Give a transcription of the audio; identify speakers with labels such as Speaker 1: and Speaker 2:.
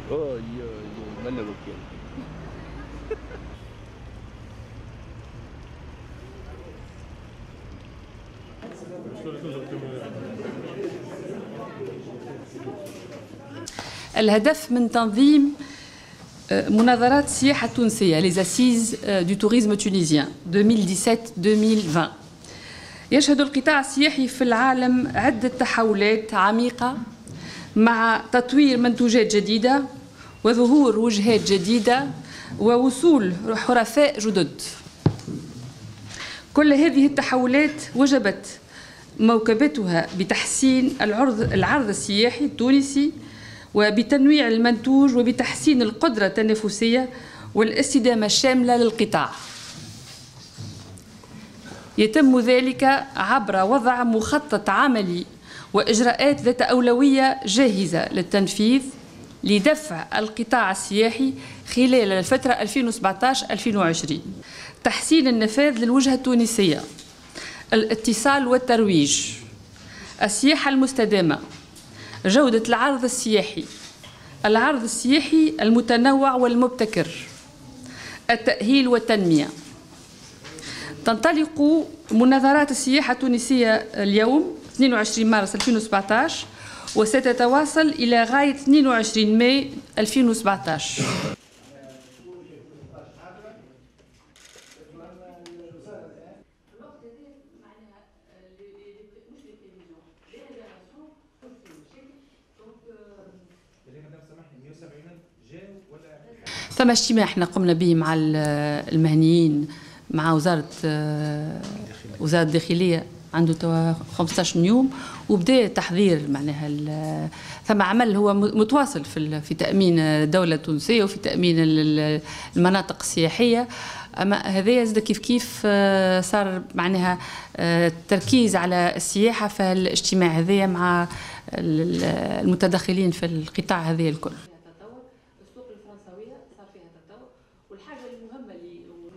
Speaker 1: اه يمنى وكيل.
Speaker 2: الهدف من تنظيم مناظرات السياحة التونسية les assises du tourisme tunisien 2017-2020. يشهد القطاع السياحي في العالم عدة تحولات عميقة مع تطوير منتوجات جديدة وظهور وجهات جديدة ووصول حرفاء جدد. كل هذه التحولات وجبت مواكبتها بتحسين العرض السياحي التونسي وبتنويع المنتوج وبتحسين القدرة التنافسية والاستدامة الشاملة للقطاع. يتم ذلك عبر وضع مخطط عملي وإجراءات ذات أولوية جاهزة للتنفيذ لدفع القطاع السياحي خلال الفترة 2017-2020. تحسين النفاذ للوجهة التونسية، الاتصال والترويج، السياحة المستدامة، جودة العرض السياحي المتنوع والمبتكر، التأهيل والتنمية. تنطلق مناظرات السياحة التونسية اليوم 22 مارس 2017 وستتواصل إلى غاية 22 ماي 2017. ثم اجتماع احنا قمنا به مع المهنيين مع وزارة الداخلية عنده توا 15 يوم، وبدا تحضير معناها ثم عمل هو متواصل في تأمين الدولة التونسية وفي تأمين المناطق السياحية. أما هذا يزيد كيف صار معناها التركيز على السياحة في الاجتماع هذايا مع المتدخلين في القطاع هذا الكل. السوق الفرنسوية صار فيها تطور، والحاجة المهمة اللي